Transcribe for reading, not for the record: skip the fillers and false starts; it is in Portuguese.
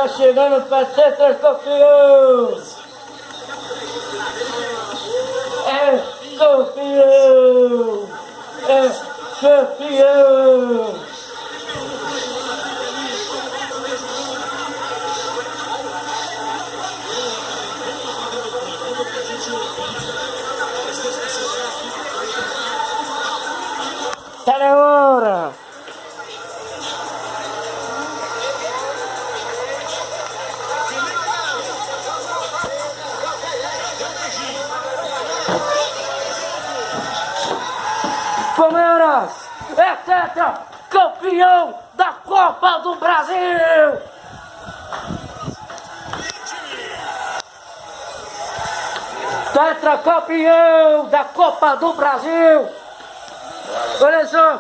Tá chegando pra tetracampeão! É campeão! É campeão! Tá na hora! Palmeiras é tetra campeão da Copa do Brasil! Tetra campeão da Copa do Brasil! Olha só!